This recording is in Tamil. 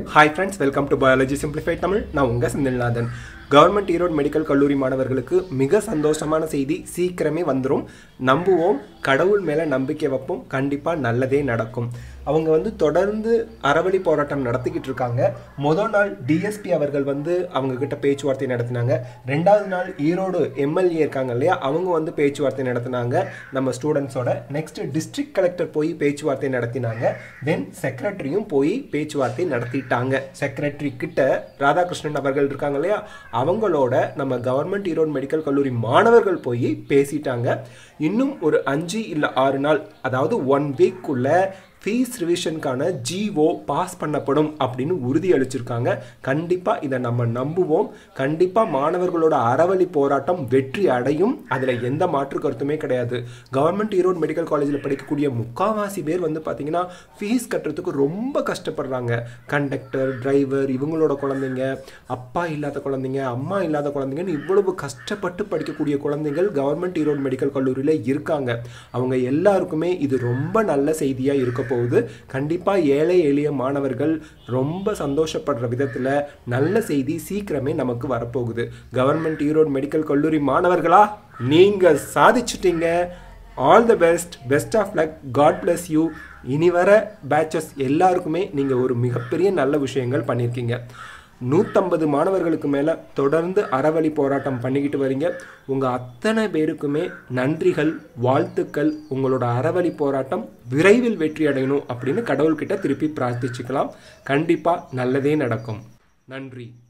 Hi friends, welcome to Biology Simplified Tamil. நான் உங்க Senthilnathan. Govt Erode Medical College மாணவர்களுக்கு மிக சந்தோஷமான செய்தி சீக்கிரமே வந்துரும். நம்புவோம், கடவுள் மேல நம்பிக்கை வைப்போம், கண்டிப்பா நல்லதே நடக்கும். அவங்க வந்து தொடர்ந்து அறவழி போராட்டம் நடத்திக்கிட்டு இருக்காங்க. முதல் நாள் டிஎஸ்பி அவர்கள் வந்து அவங்க கிட்ட பேச்சுவார்த்தை நடத்தினாங்க. ரெண்டாவது நாள் ஈரோடு எம்எல்ஏ இருக்காங்க இல்லையா, அவங்க வந்து பேச்சுவார்த்தை நடத்தினாங்க நம்ம ஸ்டூடெண்ட்ஸோட. நெக்ஸ்ட் டிஸ்ட்ரிக்ட் கலெக்டர் போய் பேச்சுவார்த்தை நடத்தினாங்க. தென் செக்ரட்டரியும் போய் பேச்சுவார்த்தை நடத்திட்டாங்க. செக்ரட்டரி கிட்ட ராதாகிருஷ்ணன் அவர்கள் இருக்காங்க இல்லையா, அவங்களோட நம்ம கவர்மெண்ட் ஈரோடு மெடிக்கல் கல்லூரி மாணவர்கள் போய் பேசிட்டாங்க. இன்னும் ஒரு 5 இல்ல 6 நாள், அதாவது 1 வீக்குள்ள ஃபீஸ் ரிவிஷனுக்கான ஜிஓ பாஸ் பண்ணப்படும் அப்படின்னு உறுதி அளிச்சிருக்காங்க. கண்டிப்பாக இதை நம்ம நம்புவோம். கண்டிப்பாக மாணவர்களோட அறவழி போராட்டம் வெற்றி அடையும். அதில் எந்த மாற்று கருத்துமே கிடையாது. கவர்மெண்ட் ஈரோடு மெடிக்கல் காலேஜில் படிக்கக்கூடிய முக்கால்வாசி பேர் வந்து பார்த்தீங்கன்னா ஃபீஸ் கட்டுறதுக்கு ரொம்ப கஷ்டப்படுறாங்க. கண்டக்டர், டிரைவர், இவங்களோட குழந்தைங்க, அப்பா இல்லாத குழந்தைங்க, அம்மா இல்லாத குழந்தைங்கன்னு இவ்வளவு கஷ்டப்பட்டு படிக்கக்கூடிய குழந்தைகள் கவர்மெண்ட் ஈரோடு மெடிக்கல் கல்லூரியில் இருக்காங்க. அவங்க எல்லாருக்குமே இது ரொம்ப நல்ல செய்தியாக இருக்க போகுது. கண்டிப்பா ஏழை எளிய மாணவர்கள் ரொம்ப சந்தோஷப்படுற விதத்துல நல்ல செய்தி சீக்கிரமே நமக்கு வரப்போகுது. கவர்மெண்ட் ஈரோடு மெடிக்கல் கல்லூரி மாணவர்களா, நீங்க சாதிச்சிட்டீங்க. All the best of luck, god bless you. இனி வர பேட்சஸ் எல்லாருக்குமே நீங்க ஒரு மிகப்பெரிய நல்ல விஷயங்கள் பண்ணியிருக்கீங்க. 150 மாணவர்களுக்கு மேலே தொடர்ந்து அறவழி போராட்டம் பண்ணிக்கிட்டு வரீங்க. உங்கள் அத்தனை பேருக்குமே நன்றிகள், வாழ்த்துக்கள். உங்களோட அறவழி போராட்டம் விரைவில் வெற்றி அடையணும் அப்படின்னு கடவுள்கிட்ட திருப்பி பிரார்த்திச்சுக்கலாம். கண்டிப்பாக நல்லதே நடக்கும். நன்றி.